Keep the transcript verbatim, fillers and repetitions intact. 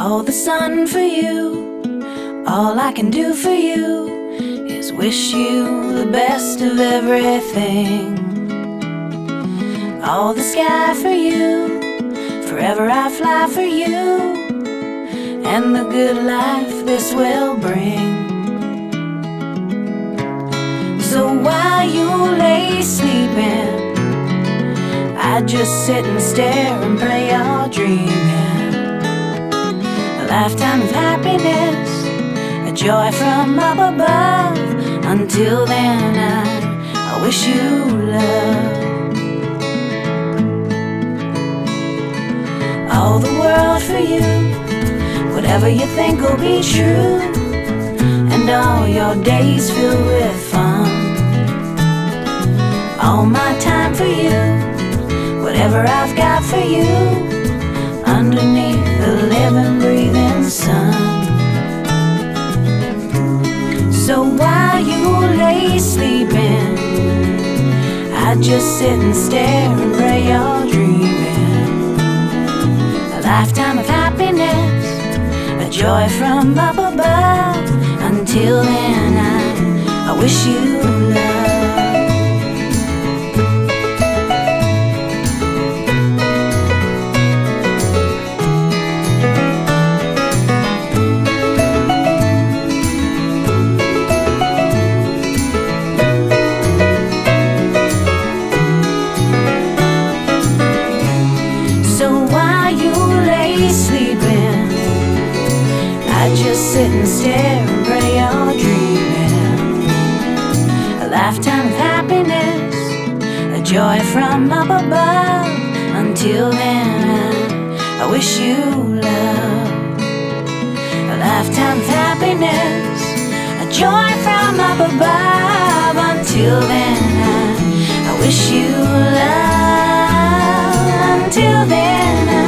all the sun for you. All I can do for you is wish you the best of everything. All the sky for you, forever I fly for you, and the good life this will bring. So while you lay sleeping, I just sit and stare and pray you're dreaming. A lifetime of happiness, a joy from up above. Until then I, I wish you love. All the world for you, whatever you think will be true, and all your days filled with fun. All my time for you, whatever I've got for you, underneath the living, breathing sun. So while you lay sleeping, I just sit and stare and pray you're dreaming. A lifetime of happiness, a joy from up above. Until then I, I wish you love. Sleeping, I just sit and stare and pray you're dreaming. A lifetime of happiness, a joy from up above. Until then I, I wish you love. A lifetime of happiness, a joy from up above. Until then I, I wish you love. Until then I